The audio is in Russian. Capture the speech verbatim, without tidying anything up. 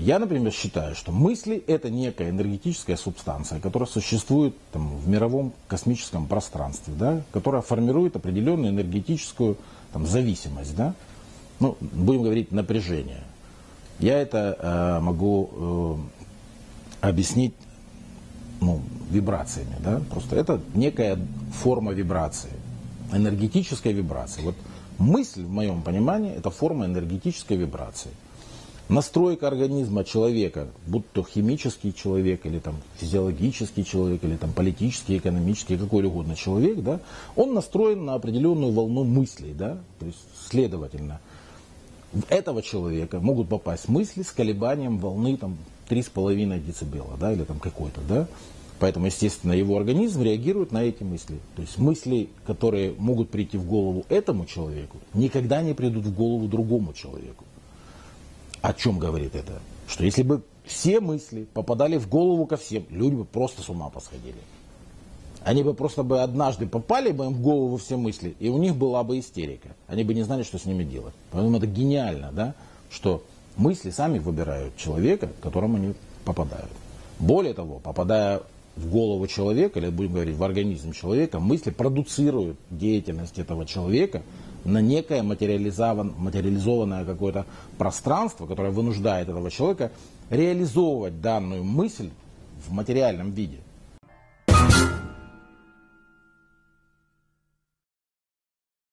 Я, например, считаю, что мысли – это некая энергетическая субстанция, которая существует там, в мировом космическом пространстве, да, которая формирует определенную энергетическую там, зависимость, да, ну, будем говорить, напряжение. Я это э, могу э, объяснить ну, вибрациями, да, просто это некая форма вибрации, энергетической вибрации. Вот мысль, в моем понимании, это форма энергетической вибрации. Настройка организма человека, будь то химический человек, или там, физиологический человек, или там, политический, экономический, какой угодно человек, да, он настроен на определенную волну мыслей. Да, то есть, следовательно, в этого человека могут попасть мысли с колебанием волны там, три с половиной децибела, да, или там какой-то. Да. Поэтому, естественно, его организм реагирует на эти мысли. То есть мысли, которые могут прийти в голову этому человеку, никогда не придут в голову другому человеку. О чем говорит это? Что если бы все мысли попадали в голову ко всем, люди бы просто с ума посходили. Они бы просто бы однажды попали бы им в голову все мысли, и у них была бы истерика. Они бы не знали, что с ними делать. Поэтому это гениально, да? Что мысли сами выбирают человека, к которому они попадают. Более того, попадая в голову человека, или будем говорить, в организм человека, мысли продуцируют деятельность этого человека на некое материализованное какое-то пространство, которое вынуждает этого человека реализовывать данную мысль в материальном виде.